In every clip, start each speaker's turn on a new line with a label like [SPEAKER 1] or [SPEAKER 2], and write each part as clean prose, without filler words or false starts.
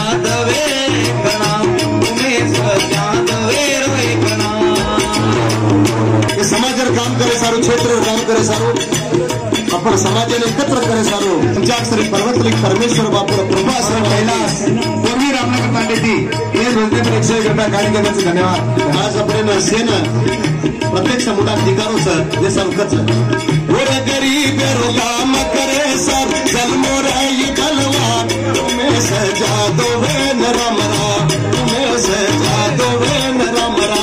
[SPEAKER 1] जादवे कना उमेश जादवे रोए कना
[SPEAKER 2] समाज काम करे सारू क्षेत्र काम करे सारू आपण समाजाने एकत्र करे सारू पंचाक्षरी पर्वतलिक परमेश्वर बापूर कृपा सर कैलास पूर्वी रामनगर पांडेती हे रोजने पर 101 रुपया कार्यक्रमाचे धन्यवाद। आज आपण सेन प्रत्येक समुदाय अधिकारो सर जे सरकच ओर गरीब रो काम करे सर जन्मोराई बलवान तुम्हें सजा दो वे नरमरा तुम्हें सजा दो वे नरमरा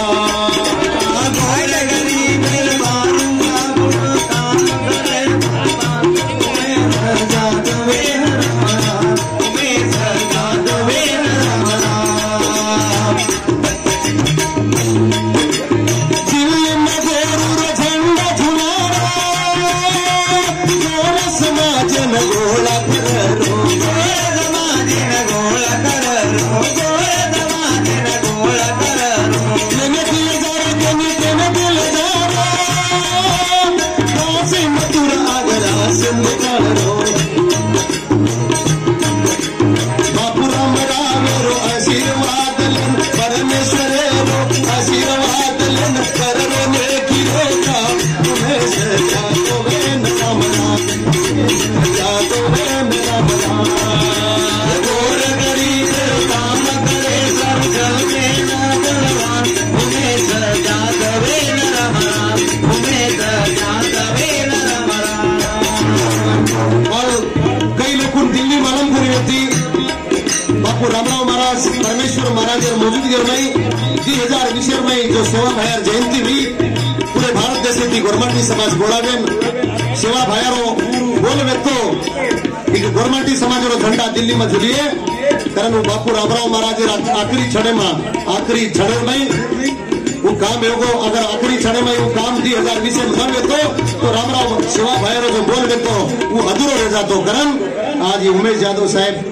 [SPEAKER 2] परमेश्वर महाराज मौजूदगी में 2020 में जो सेवा भायर जयंती हुई पूरे भारत देश की गोरमाटी समाज बोलावेन सेवा भायरो बोलवे तो गोरमाटी समाज झंडा दिल्ली में झुलिए कारण बापू रामराव महाराज आखिरी छड़े में वो काम एगो अगर आखिरी छड़े में वो काम 2020 में न तो रामराव सेवा भायरो जो बोलवे तो वो अधूरो रह जातो कारण आज उमेश यादव साहब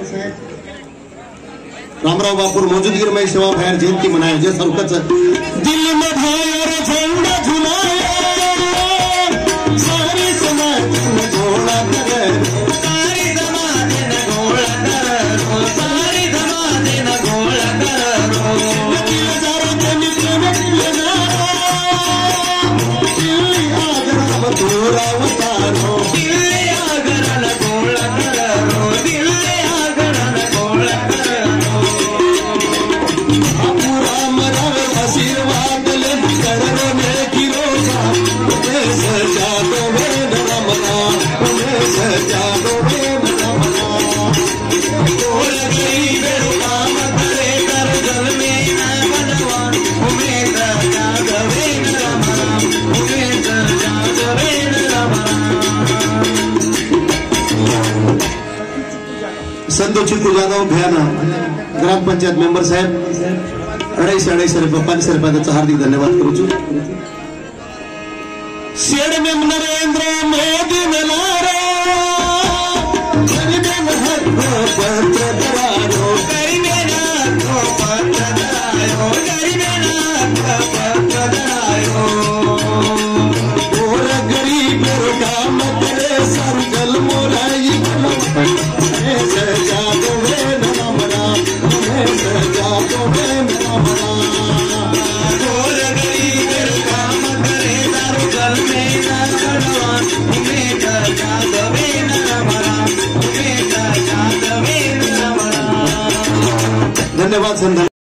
[SPEAKER 2] रामराव बापूर मौजूदगी में सेवा भायर जयंती मनाए जैसे सरकच दिल्ली में भायर झंडा झुलाया सारी समाज ने घोड़ा करे सारी समाज ने घोड़ा करे सारी समाज ने घोड़ा करे दिल जारो जमी दिल जारो दिल्ली आगरा बतूरा उतारो दिल्ली आगरा न घोड़ा करो दिल्ली आगरा न घोड़ा करो आशीर्वाद ले करो ने गिरोगा तुम्हें सजा दो वे नरमना तुम्हें सजा दो वे नरमना और गरीब काम करे कर जल में न बनवान तुम्हें सजा दो वे नरमना तुम्हें सजा दो वे नरमना। संतोष चित्तू यादव भयाना ग्राम पंचायत मेंबर साहब 250 रुपये 500 रुपये हार्दिक धन्यवाद करू छू। शेड़ में नरेंद्र मोदी नारो और गरीब काम करे सर्कल मोराई सजा दो वे नमरा सजा दो वे नमरा और गरीब काम करे सर्कल में न करवान उन्हें सजा दो वे नमरा उन्हें सजा दो वे नमरा। धन्यवाद संत।